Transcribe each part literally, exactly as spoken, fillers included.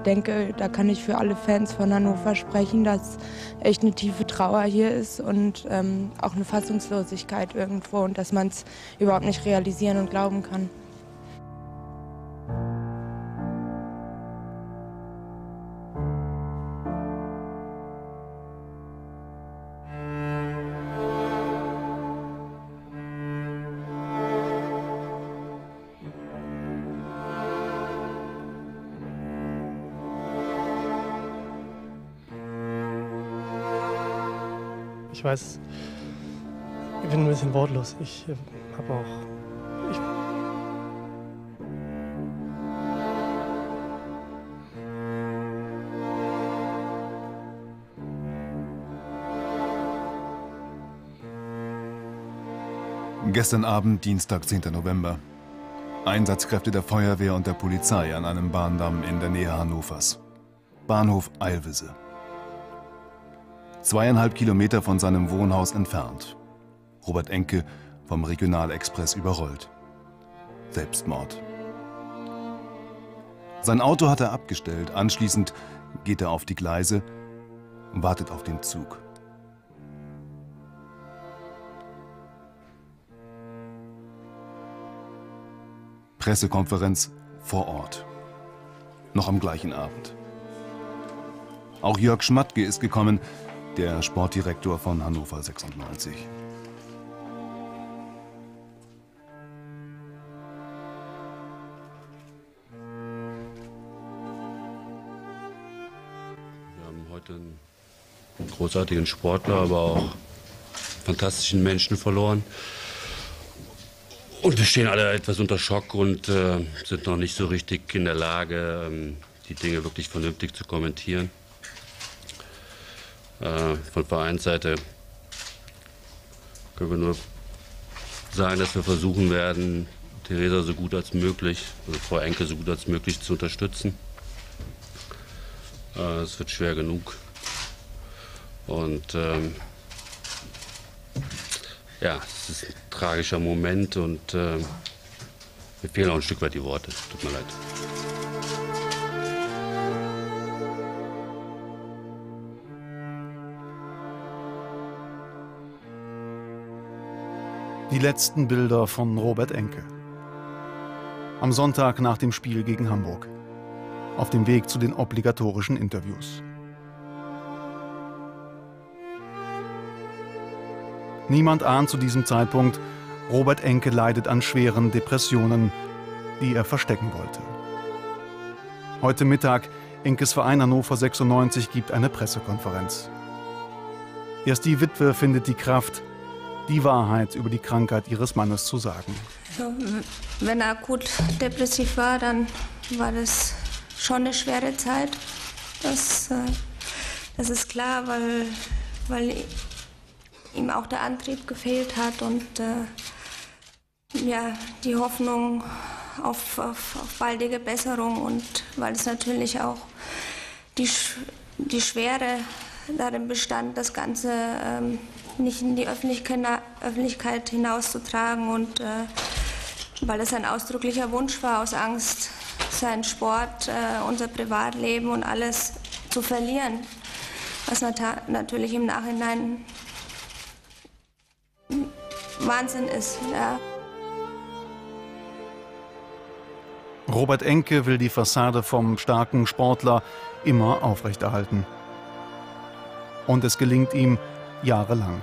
denke, da kann ich für alle Fans von Hannover sprechen, dass echt eine tiefe Trauer hier ist und ähm, auch eine Fassungslosigkeit irgendwo und dass man es überhaupt nicht realisieren und glauben kann. Ich weiß, ich bin ein bisschen wortlos. Ich habe auch... Ich Gestern Abend, Dienstag, zehnter November. Einsatzkräfte der Feuerwehr und der Polizei an einem Bahndamm in der Nähe Hannovers. Bahnhof Eilwisse. Zweieinhalb Kilometer von seinem Wohnhaus entfernt. Robert Enke vom Regionalexpress überrollt. Selbstmord. Sein Auto hat er abgestellt. Anschließend geht er auf die Gleise und wartet auf den Zug. Pressekonferenz vor Ort. Noch am gleichen Abend. Auch Jörg Schmatke ist gekommen, der Sportdirektor von Hannover sechsundneunzig. Wir haben heute einen großartigen Sportler, aber auch fantastischen Menschen verloren. Und wir stehen alle etwas unter Schock und äh, sind noch nicht so richtig in der Lage, ähm, die Dinge wirklich vernünftig zu kommentieren. Äh, von Vereinsseite können wir nur sagen, dass wir versuchen werden, Theresa so gut als möglich, also Frau Enke so gut als möglich zu unterstützen. Äh, es wird schwer genug. Und ähm, ja, es ist ein tragischer Moment und äh, mir fehlen auch ein Stück weit die Worte. Tut mir leid. Die letzten Bilder von Robert Enke. Am Sonntag nach dem Spiel gegen Hamburg. Auf dem Weg zu den obligatorischen Interviews. Niemand ahnt zu diesem Zeitpunkt, Robert Enke leidet an schweren Depressionen, die er verstecken wollte. Heute Mittag, Enkes Verein Hannover sechsundneunzig gibt eine Pressekonferenz. Erst die Witwe findet die Kraft, die Wahrheit über die Krankheit ihres Mannes zu sagen. Also, wenn er akut depressiv war, dann war das schon eine schwere Zeit. Das, das ist klar, weil, weil ihm auch der Antrieb gefehlt hat und äh, ja, die Hoffnung auf, auf, auf baldige Besserung und weil es natürlich auch die, die Schwere darin bestand, das Ganze ähm, nicht in die Öffentlichkeit, Öffentlichkeit hinauszutragen und äh, weil es ein ausdrücklicher Wunsch war, aus Angst, seinen Sport, äh, unser Privatleben und alles zu verlieren, was nat natürlich im Nachhinein Wahnsinn ist. Ja. Robert Enke will die Fassade vom starken Sportler immer aufrechterhalten. Und es gelingt ihm jahrelang.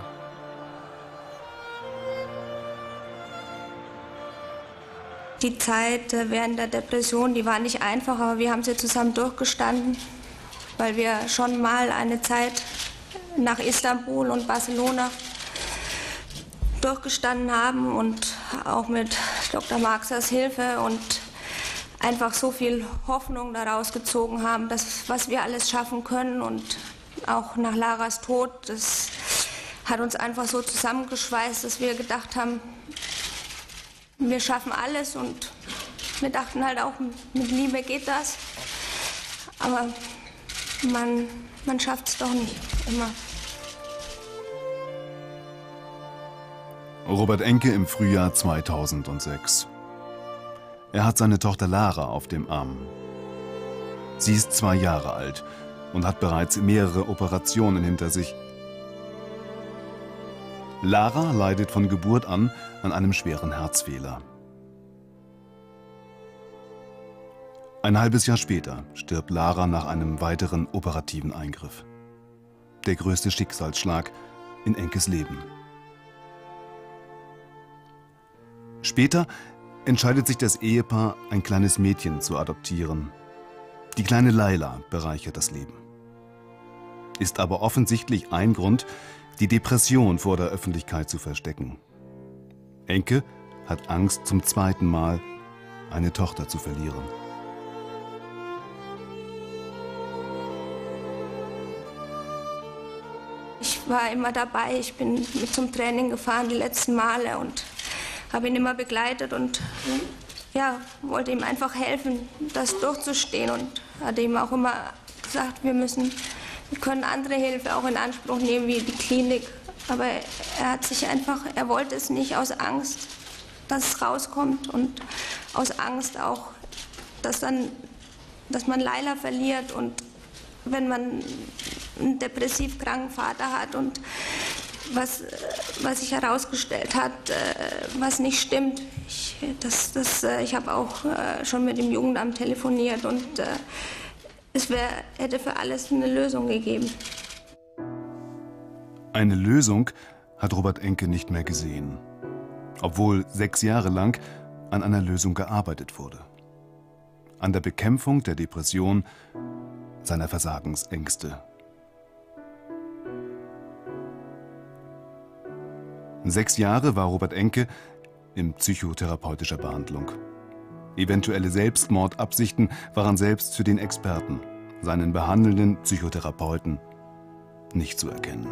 Die Zeit während der Depression, die war nicht einfach, aber wir haben sie zusammen durchgestanden, weil wir schon mal eine Zeit nach Istanbul und Barcelona durchgestanden haben und auch mit Doktor Marxers Hilfe und einfach so viel Hoffnung daraus gezogen haben, dass, was wir alles schaffen können und auch nach Laras Tod, das hat uns einfach so zusammengeschweißt, dass wir gedacht haben, wir schaffen alles und wir dachten halt auch, mit Liebe geht das, aber man, man schafft es doch nicht immer. Robert Enke im Frühjahr zweitausendsechs. Er hat seine Tochter Lara auf dem Arm. Sie ist zwei Jahre alt und hat bereits mehrere Operationen hinter sich. Lara leidet von Geburt an an einem schweren Herzfehler. Ein halbes Jahr später stirbt Lara nach einem weiteren operativen Eingriff. Der größte Schicksalsschlag in Enkes Leben. Später entscheidet sich das Ehepaar, ein kleines Mädchen zu adoptieren. Die kleine Laila bereichert das Leben. Ist aber offensichtlich ein Grund, die Depression vor der Öffentlichkeit zu verstecken. Enke hat Angst, zum zweiten Mal eine Tochter zu verlieren. Ich war immer dabei, ich bin mit zum Training gefahren die letzten Male und habe ihn immer begleitet und ja, wollte ihm einfach helfen, das durchzustehen und hatte ihm auch immer gesagt, wir müssen, wir können andere Hilfe auch in Anspruch nehmen, wie die Klinik. Aber er hat sich einfach, er wollte es nicht aus Angst, dass es rauskommt und aus Angst auch, dass dann, dass man Laila verliert und wenn man einen depressiv kranken Vater hat und was, was sich herausgestellt hat, was nicht stimmt. Ich, das, das, ich habe auch schon mit dem Jugendamt telefoniert und es wär, hätte für alles eine Lösung gegeben. Eine Lösung hat Robert Enke nicht mehr gesehen, obwohl sechs Jahre lang an einer Lösung gearbeitet wurde. An der Bekämpfung der Depression, seiner Versagensängste. Sechs Jahre war Robert Enke in psychotherapeutischer Behandlung. Eventuelle Selbstmordabsichten waren selbst für den Experten, seinen behandelnden Psychotherapeuten, nicht zu erkennen.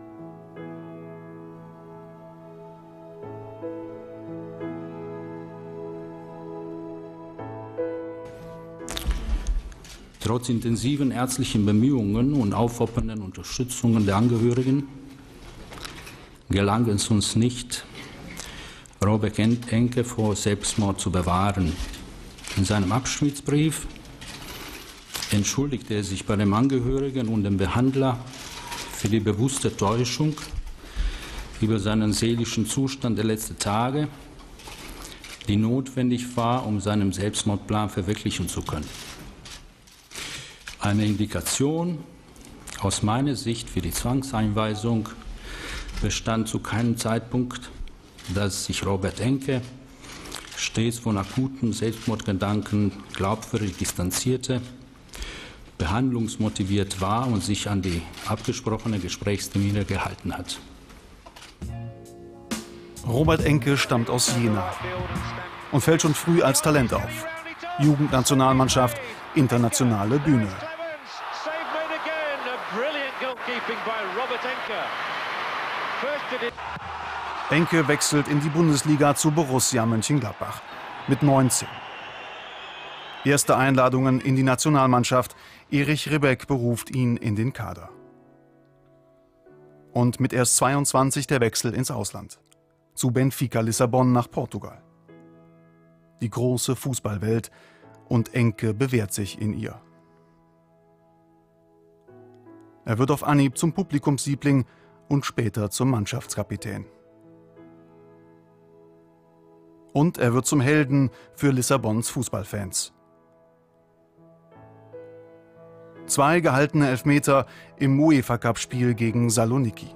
Trotz intensiven ärztlichen Bemühungen und aufopfernden Unterstützungen der Angehörigen gelang es uns nicht, Robert Enke vor Selbstmord zu bewahren. In seinem Abschiedsbrief entschuldigte er sich bei dem Angehörigen und dem Behandler für die bewusste Täuschung über seinen seelischen Zustand der letzten Tage, die notwendig war, um seinen Selbstmordplan verwirklichen zu können. Eine Indikation aus meiner Sicht für die Zwangseinweisung bestand zu keinem Zeitpunkt, dass sich Robert Enke stets von akuten Selbstmordgedanken glaubwürdig distanzierte, behandlungsmotiviert war und sich an die abgesprochenen Gesprächstermine gehalten hat. Robert Enke stammt aus Jena und fällt schon früh als Talent auf. Jugendnationalmannschaft, internationale Bühne. Enke wechselt in die Bundesliga zu Borussia Mönchengladbach mit neunzehn. Erste Einladungen in die Nationalmannschaft. Erich Ribbeck beruft ihn in den Kader. Und mit erst zweiundzwanzig der Wechsel ins Ausland. Zu Benfica Lissabon nach Portugal. Die große Fußballwelt und Enke bewährt sich in ihr. Er wird auf Anhieb zum Publikumsliebling und später zum Mannschaftskapitän. Und er wird zum Helden für Lissabons Fußballfans. Zwei gehaltene Elfmeter im UEFA-Cup-Spiel gegen Saloniki.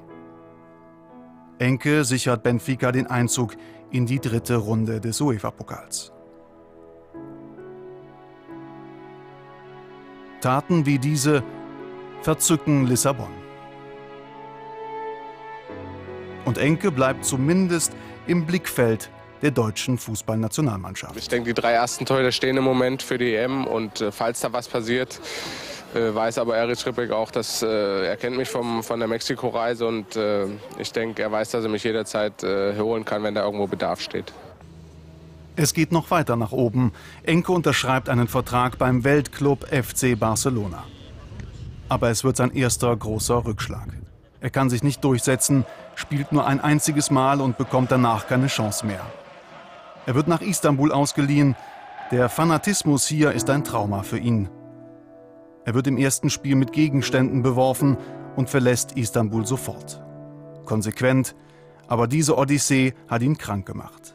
Enke sichert Benfica den Einzug in die dritte Runde des UEFA-Pokals. Taten wie diese verzücken Lissabon. Und Enke bleibt zumindest im Blickfeld der deutschen Fußballnationalmannschaft. Ich denke, die drei ersten Torhüter stehen im Moment für die E M und äh, falls da was passiert, äh, weiß aber Erich Ribbeck auch, dass äh, er kennt mich vom, von der Mexiko-Reise und äh, ich denke, er weiß, dass er mich jederzeit äh, holen kann, wenn da irgendwo Bedarf steht. Es geht noch weiter nach oben. Enke unterschreibt einen Vertrag beim Weltclub F C Barcelona. Aber es wird sein erster großer Rückschlag. Er kann sich nicht durchsetzen, spielt nur ein einziges Mal und bekommt danach keine Chance mehr. Er wird nach Istanbul ausgeliehen. Der Fanatismus hier ist ein Trauma für ihn. Er wird im ersten Spiel mit Gegenständen beworfen und verlässt Istanbul sofort. Konsequent, aber diese Odyssee hat ihn krank gemacht.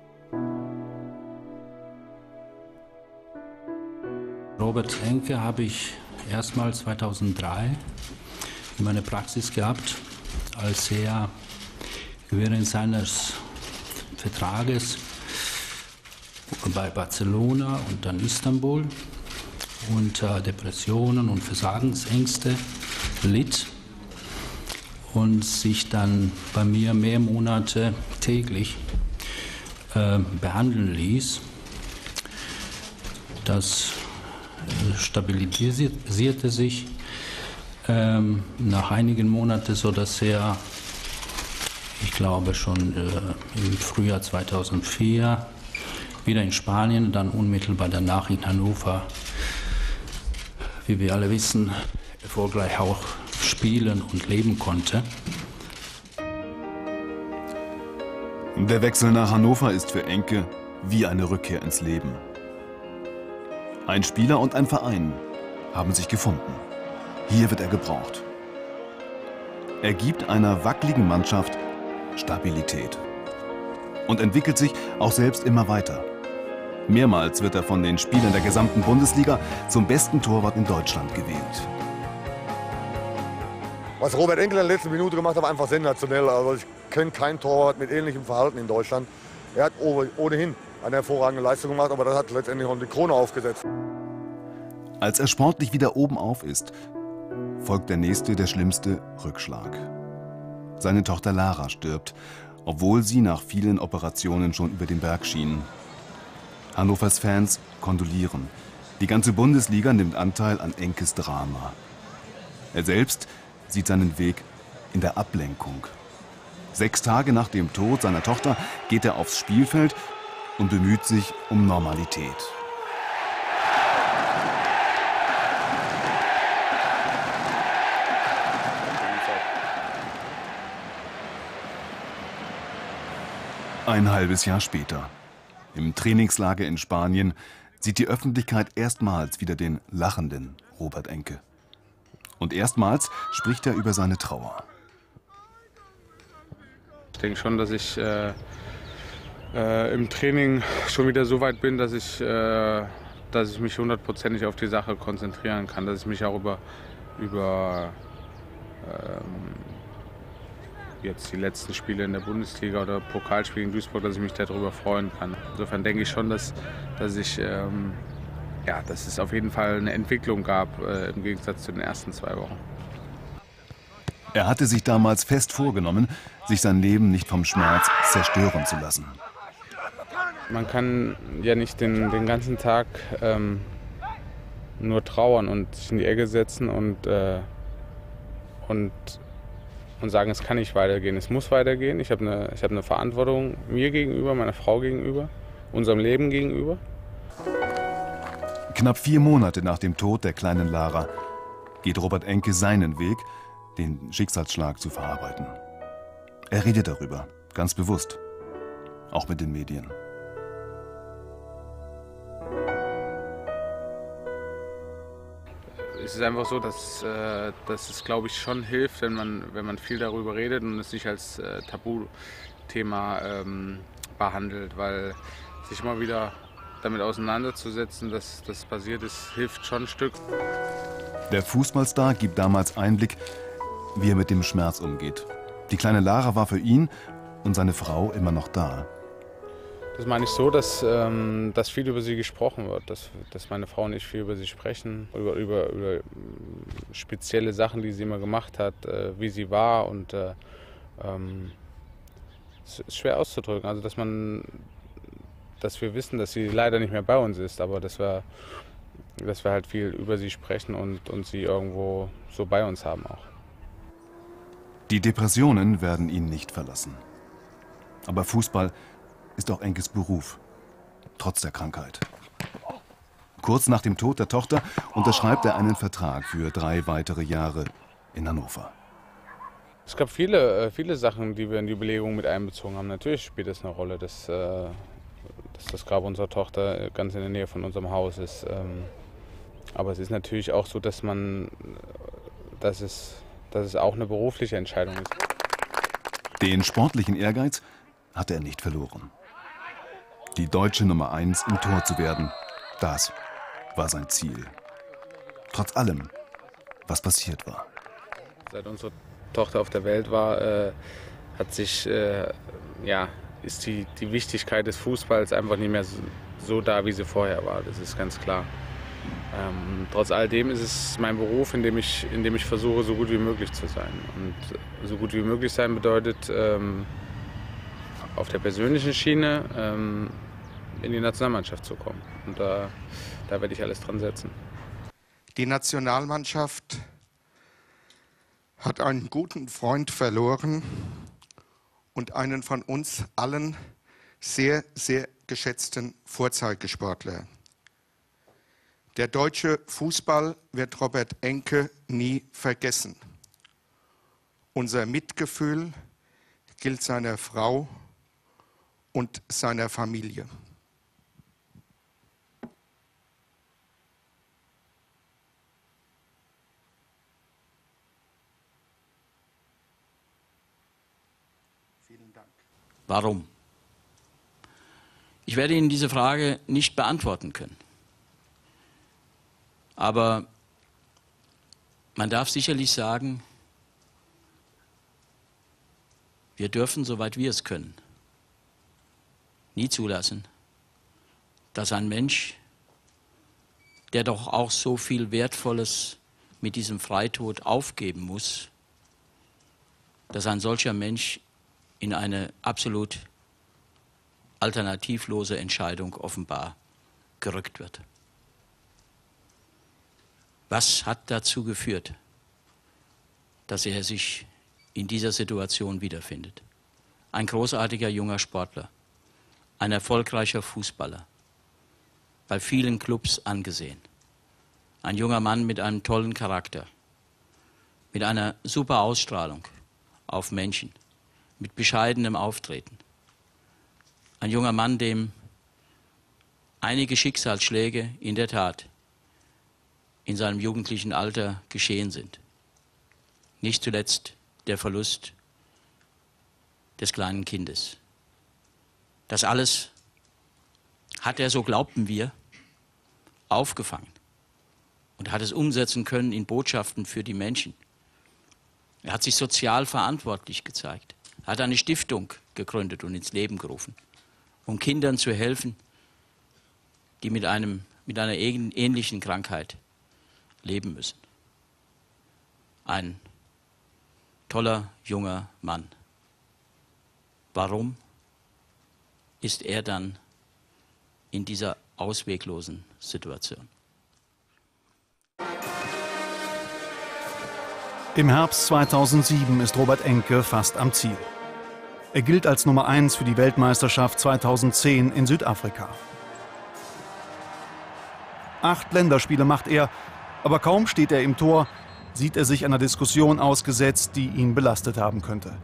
Robert Enke habe ich erstmals zweitausenddrei in meiner Praxis gehabt, als er während seines Vertrages bei Barcelona und dann Istanbul unter Depressionen und Versagensängste litt und sich dann bei mir mehr Monate täglich äh, behandeln ließ. Das stabilisierte sich ähm, nach einigen Monaten, sodass er, ich glaube schon äh, im Frühjahr zweitausendvier, wieder in Spanien, dann unmittelbar danach in Hannover, wie wir alle wissen, erfolgreich auch spielen und leben konnte. Der Wechsel nach Hannover ist für Enke wie eine Rückkehr ins Leben. Ein Spieler und ein Verein haben sich gefunden. Hier wird er gebraucht. Er gibt einer wackeligen Mannschaft Stabilität und entwickelt sich auch selbst immer weiter. Mehrmals wird er von den Spielern der gesamten Bundesliga zum besten Torwart in Deutschland gewählt. Was Robert Enke in der letzten Minute gemacht hat, war einfach sensationell. Also ich kenne keinen Torwart mit ähnlichem Verhalten in Deutschland. Er hat ohnehin eine hervorragende Leistung gemacht, aber das hat letztendlich noch die Krone aufgesetzt. Als er sportlich wieder oben auf ist, folgt der nächste, der schlimmste Rückschlag. Seine Tochter Lara stirbt, obwohl sie nach vielen Operationen schon über den Berg schien. Hannovers Fans kondolieren. Die ganze Bundesliga nimmt Anteil an Enkes Drama. Er selbst sieht seinen Weg in der Ablenkung. Sechs Tage nach dem Tod seiner Tochter geht er aufs Spielfeld und bemüht sich um Normalität. Ein halbes Jahr später, im Trainingslager in Spanien, sieht die Öffentlichkeit erstmals wieder den lachenden Robert Enke. Und erstmals spricht er über seine Trauer. Ich denke schon, dass ich äh, äh, im Training schon wieder so weit bin, dass ich, äh, dass ich mich hundertprozentig auf die Sache konzentrieren kann, dass ich mich auch über, über ähm, jetzt die letzten Spiele in der Bundesliga oder Pokalspiele in Duisburg, dass ich mich darüber freuen kann. Insofern denke ich schon, dass, dass, ich, ähm, ja, dass es auf jeden Fall eine Entwicklung gab äh, im Gegensatz zu den ersten zwei Wochen. Er hatte sich damals fest vorgenommen, sich sein Leben nicht vom Schmerz zerstören zu lassen. Man kann ja nicht den, den ganzen Tag ähm, nur trauern und sich in die Ecke setzen und, äh, und, und sagen, es kann nicht weitergehen. Es muss weitergehen. Ich habe eine, ich habe eine Verantwortung mir gegenüber, meiner Frau gegenüber, unserem Leben gegenüber. Knapp vier Monate nach dem Tod der kleinen Lara geht Robert Enke seinen Weg, den Schicksalsschlag zu verarbeiten. Er redet darüber, ganz bewusst, auch mit den Medien. Es ist einfach so, dass, äh, dass es, glaube ich, schon hilft, wenn man, wenn man viel darüber redet und es nicht als äh, Tabuthema ähm, behandelt, weil sich immer wieder damit auseinanderzusetzen, dass das passiert ist, hilft schon ein Stück. Der Fußballstar gibt damals Einblick, wie er mit dem Schmerz umgeht. Die kleine Lara war für ihn und seine Frau immer noch da. Das meine ich so, dass, ähm, dass viel über sie gesprochen wird, dass, dass meine Frau und ich viel über sie sprechen, über, über, über spezielle Sachen, die sie immer gemacht hat, äh, wie sie war. Und äh, ähm, es ist schwer auszudrücken, also dass man, dass wir wissen, dass sie leider nicht mehr bei uns ist, aber dass wir, dass wir halt viel über sie sprechen und, und sie irgendwo so bei uns haben auch. Die Depressionen werden ihn nicht verlassen. Aber Fußball ist auch Enkes Beruf, trotz der Krankheit. Kurz nach dem Tod der Tochter unterschreibt er einen Vertrag für drei weitere Jahre in Hannover. Es gab viele, viele Sachen, die wir in die Überlegung mit einbezogen haben. Natürlich spielt es eine Rolle, dass, dass das Grab unserer Tochter ganz in der Nähe von unserem Haus ist. Aber es ist natürlich auch so, dass man, dass es, dass es auch eine berufliche Entscheidung ist. Den sportlichen Ehrgeiz hatte er nicht verloren. Die deutsche Nummer eins im Tor zu werden, das war sein Ziel. Trotz allem, was passiert war. Seit unsere Tochter auf der Welt war, äh, hat sich, äh, ja, ist die, die Wichtigkeit des Fußballs einfach nicht mehr so, so da, wie sie vorher war. Das ist ganz klar. Ähm, trotz alledem ist es mein Beruf, in dem ich, in dem ich versuche, so gut wie möglich zu sein. Und so gut wie möglich sein bedeutet, ähm, auf der persönlichen Schiene ähm, in die Nationalmannschaft zu kommen. Und da, da werde ich alles dran setzen. Die Nationalmannschaft hat einen guten Freund verloren und einen von uns allen sehr, sehr geschätzten Vorzeigesportler. Der deutsche Fußball wird Robert Enke nie vergessen. Unser Mitgefühl gilt seiner Frau und seiner Familie. Vielen Dank. Warum? Ich werde Ihnen diese Frage nicht beantworten können. Aber man darf sicherlich sagen, wir dürfen, soweit wir es können, nie zulassen, dass ein Mensch, der doch auch so viel Wertvolles mit diesem Freitod aufgeben muss, dass ein solcher Mensch in eine absolut alternativlose Entscheidung offenbar gerückt wird. Was hat dazu geführt, dass er sich in dieser Situation wiederfindet? Ein großartiger junger Sportler, ein erfolgreicher Fußballer, bei vielen Clubs angesehen, ein junger Mann mit einem tollen Charakter, mit einer super Ausstrahlung auf Menschen, mit bescheidenem Auftreten. Ein junger Mann, dem einige Schicksalsschläge in der Tat in seinem jugendlichen Alter geschehen sind. Nicht zuletzt der Verlust des kleinen Kindes. Das alles hat er, so glaubten wir, aufgefangen und hat es umsetzen können in Botschaften für die Menschen. Er hat sich sozial verantwortlich gezeigt. Er hat eine Stiftung gegründet und ins Leben gerufen, um Kindern zu helfen, die mit, einem, mit einer ähnlichen Krankheit leben müssen. Ein toller, junger Mann. Warum ist er dann in dieser ausweglosen Situation? Im Herbst zweitausendsieben ist Robert Enke fast am Ziel. Er gilt als Nummer eins für die Weltmeisterschaft zweitausendzehn in Südafrika. Acht Länderspiele macht er, aber kaum steht er im Tor, sieht er sich einer Diskussion ausgesetzt, die ihn belastet haben könnte.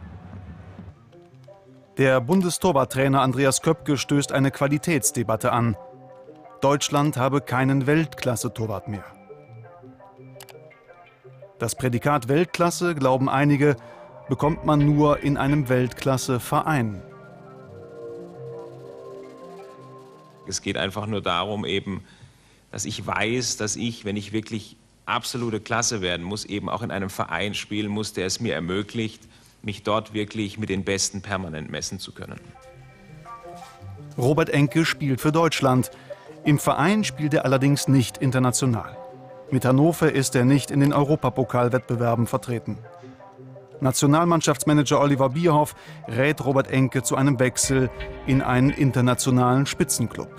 Der Bundestorwarttrainer Andreas Köpke stößt eine Qualitätsdebatte an. Deutschland habe keinen Weltklasse-Torwart mehr. Das Prädikat Weltklasse, glauben einige, bekommt man nur in einem Weltklasse-Verein. Es geht einfach nur darum, eben, dass ich weiß, dass ich, wenn ich wirklich absolute Klasse werden muss, eben auch in einem Verein spielen muss, der es mir ermöglicht, mich dort wirklich mit den Besten permanent messen zu können. Robert Enke spielt für Deutschland. Im Verein spielt er allerdings nicht international. Mit Hannover ist er nicht in den Europapokalwettbewerben vertreten. Nationalmannschaftsmanager Oliver Bierhoff rät Robert Enke zu einem Wechsel in einen internationalen Spitzenklub.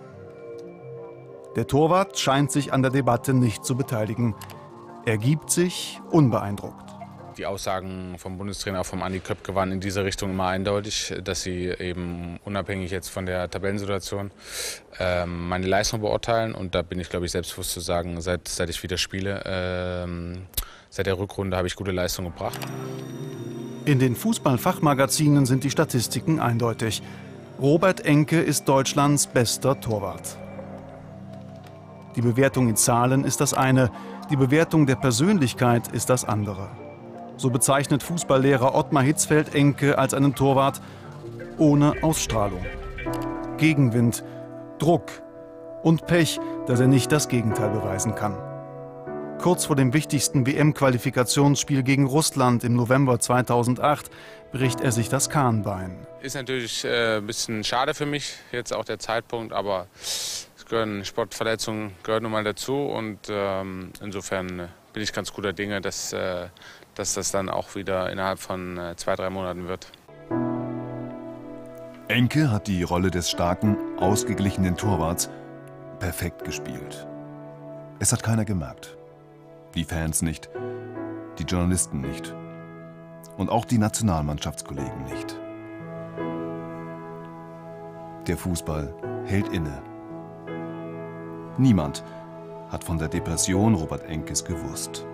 Der Torwart scheint sich an der Debatte nicht zu beteiligen. Er gibt sich unbeeindruckt. Die Aussagen vom Bundestrainer, auch vom Andi Köpke, waren in diese Richtung immer eindeutig, dass sie eben unabhängig jetzt von der Tabellensituation ähm, meine Leistung beurteilen. Und da bin ich, glaube ich, selbstbewusst zu sagen, seit, seit ich wieder spiele, ähm, seit der Rückrunde habe ich gute Leistung gebracht. In den Fußballfachmagazinen sind die Statistiken eindeutig. Robert Enke ist Deutschlands bester Torwart. Die Bewertung in Zahlen ist das eine, die Bewertung der Persönlichkeit ist das andere. So bezeichnet Fußballlehrer Ottmar Hitzfeld Enke als einen Torwart ohne Ausstrahlung. Gegenwind, Druck und Pech, dass er nicht das Gegenteil beweisen kann. Kurz vor dem wichtigsten W M-Qualifikationsspiel gegen Russland im November zweitausendacht bricht er sich das Kahnbein. Ist natürlich äh, ein bisschen schade für mich, jetzt auch der Zeitpunkt, aber es gehören Sportverletzungen gehören nun mal dazu und ähm, insofern bin ich ganz guter Dinge, dass, äh, dass das dann auch wieder innerhalb von äh, zwei, drei Monaten wird. Enke hat die Rolle des starken, ausgeglichenen Torwarts perfekt gespielt. Es hat keiner gemerkt. Die Fans nicht, die Journalisten nicht und auch die Nationalmannschaftskollegen nicht. Der Fußball hält inne. Niemand hat von der Depression Robert Enkes gewusst.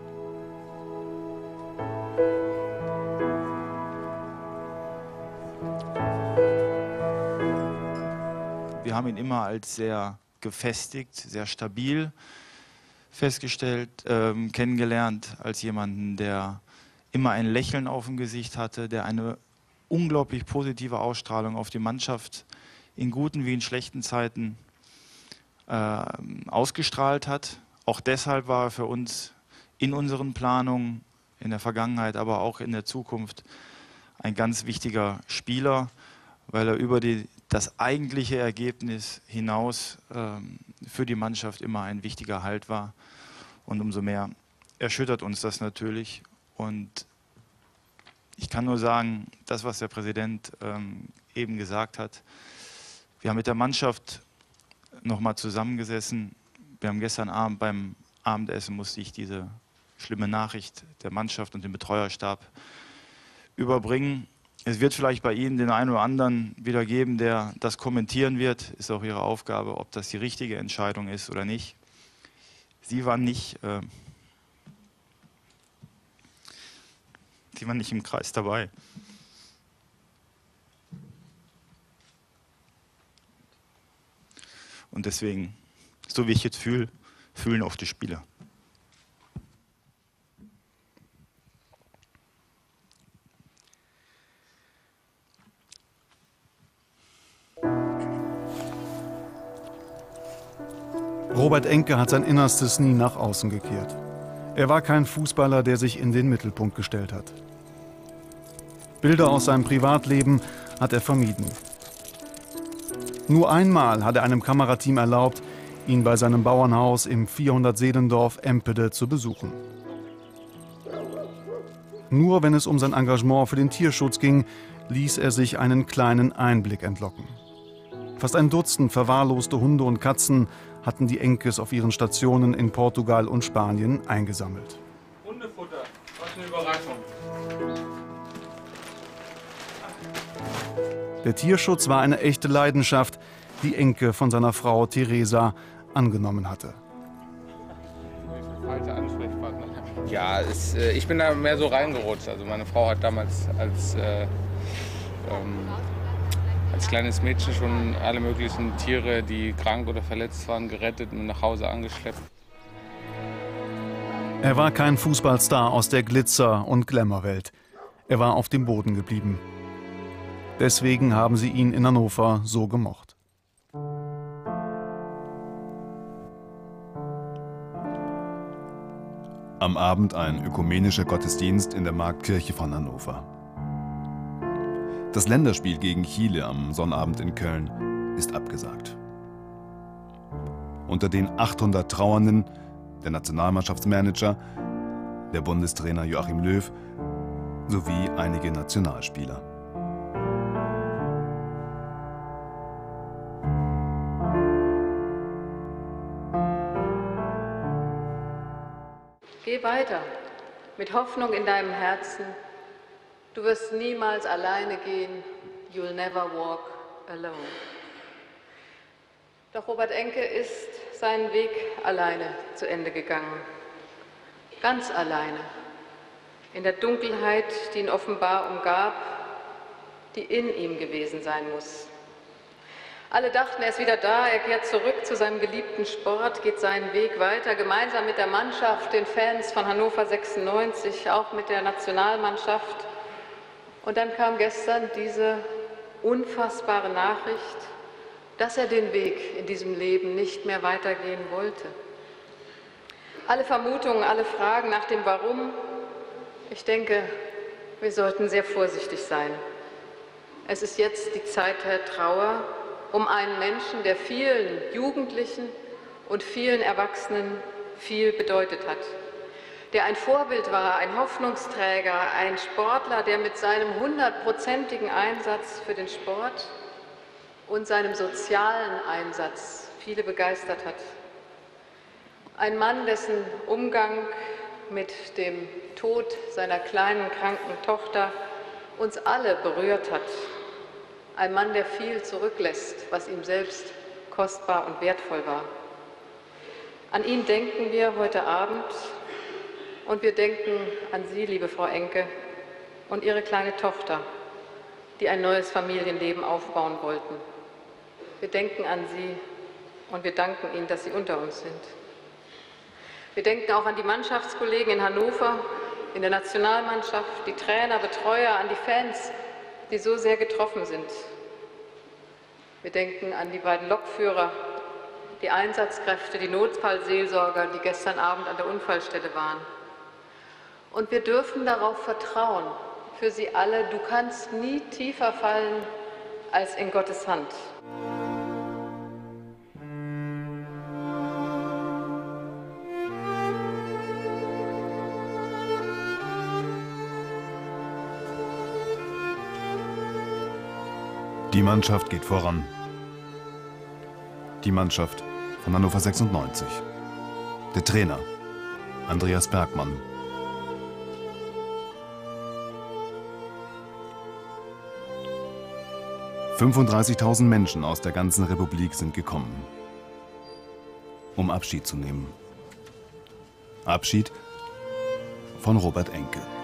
Wir haben ihn immer als sehr gefestigt, sehr stabil festgestellt, ähm, kennengelernt, als jemanden, der immer ein Lächeln auf dem Gesicht hatte, der eine unglaublich positive Ausstrahlung auf die Mannschaft in guten wie in schlechten Zeiten äh, ausgestrahlt hat. Auch deshalb war er für uns in unseren Planungen, in der Vergangenheit, aber auch in der Zukunft ein ganz wichtiger Spieler, weil er über die, das eigentliche Ergebnis hinaus ähm, für die Mannschaft immer ein wichtiger Halt war. Und umso mehr erschüttert uns das natürlich. Und ich kann nur sagen, das, was der Präsident ähm, eben gesagt hat, wir haben mit der Mannschaft nochmal zusammengesessen. Wir haben gestern Abend beim Abendessen, musste ich diese schlimme Nachricht der Mannschaft und dem Betreuerstab überbringen. Es wird vielleicht bei Ihnen den einen oder anderen wieder geben, der das kommentieren wird. Ist auch Ihre Aufgabe, ob das die richtige Entscheidung ist oder nicht. Sie waren nicht, äh, Sie waren nicht im Kreis dabei. Und deswegen, so wie ich jetzt fühle, fühlen auch die Spieler. Robert Enke hat sein Innerstes nie nach außen gekehrt. Er war kein Fußballer, der sich in den Mittelpunkt gestellt hat. Bilder aus seinem Privatleben hat er vermieden. Nur einmal hat er einem Kamerateam erlaubt, ihn bei seinem Bauernhaus im vierhundert-Seelendorf Empede zu besuchen. Nur wenn es um sein Engagement für den Tierschutz ging, ließ er sich einen kleinen Einblick entlocken. Fast ein Dutzend verwahrloste Hunde und Katzen hatten die Enkes auf ihren Stationen in Portugal und Spanien eingesammelt. Hundefutter, was eine Überraschung. Der Tierschutz war eine echte Leidenschaft, die Enke von seiner Frau Theresa angenommen hatte. Falsche Ansprechpartner. Ja, es, äh, ich bin da mehr so reingerutscht. Also meine Frau hat damals als, äh, ähm, als kleines Mädchen schon alle möglichen Tiere, die krank oder verletzt waren, gerettet und nach Hause angeschleppt. Er war kein Fußballstar aus der Glitzer- und Glamour-Welt. Er war auf dem Boden geblieben. Deswegen haben sie ihn in Hannover so gemocht. Am Abend ein ökumenischer Gottesdienst in der Marktkirche von Hannover. Das Länderspiel gegen Chile am Sonnabend in Köln ist abgesagt. Unter den achthundert Trauernden der Nationalmannschaftsmanager, der Bundestrainer Joachim Löw sowie einige Nationalspieler. Geh weiter, mit Hoffnung in deinem Herzen. Du wirst niemals alleine gehen. You'll never walk alone. Doch Robert Enke ist seinen Weg alleine zu Ende gegangen. Ganz alleine. In der Dunkelheit, die ihn offenbar umgab, die in ihm gewesen sein muss. Alle dachten, er ist wieder da, er kehrt zurück zu seinem geliebten Sport, geht seinen Weg weiter, gemeinsam mit der Mannschaft, den Fans von Hannover sechsundneunzig, auch mit der Nationalmannschaft. Und dann kam gestern diese unfassbare Nachricht, dass er den Weg in diesem Leben nicht mehr weitergehen wollte. Alle Vermutungen, alle Fragen nach dem Warum, ich denke, wir sollten sehr vorsichtig sein. Es ist jetzt die Zeit der Trauer um einen Menschen, der vielen Jugendlichen und vielen Erwachsenen viel bedeutet hat, der ein Vorbild war, ein Hoffnungsträger, ein Sportler, der mit seinem hundertprozentigen Einsatz für den Sport und seinem sozialen Einsatz viele begeistert hat. Ein Mann, dessen Umgang mit dem Tod seiner kleinen, kranken Tochter uns alle berührt hat. Ein Mann, der viel zurücklässt, was ihm selbst kostbar und wertvoll war. An ihn denken wir heute Abend und wir denken an Sie, liebe Frau Enke, und Ihre kleine Tochter, die ein neues Familienleben aufbauen wollten. Wir denken an Sie und wir danken Ihnen, dass Sie unter uns sind. Wir denken auch an die Mannschaftskollegen in Hannover, in der Nationalmannschaft, die Trainer, Betreuer, an die Fans, die so sehr getroffen sind. Wir denken an die beiden Lokführer, die Einsatzkräfte, die Notfallseelsorger, die gestern Abend an der Unfallstelle waren. Und wir dürfen darauf vertrauen, für sie alle, du kannst nie tiefer fallen als in Gottes Hand. Die Mannschaft geht voran. Die Mannschaft von Hannover sechsundneunzig. Der Trainer, Andreas Bergmann. fünfunddreißigtausend Menschen aus der ganzen Republik sind gekommen, um Abschied zu nehmen. Abschied von Robert Enke.